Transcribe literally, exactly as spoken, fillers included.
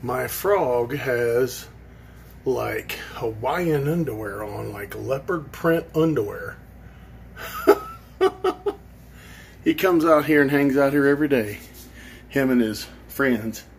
My frog has like Hawaiian underwear on, like leopard print underwear. He comes out here and hangs out here every day. Him and his friends.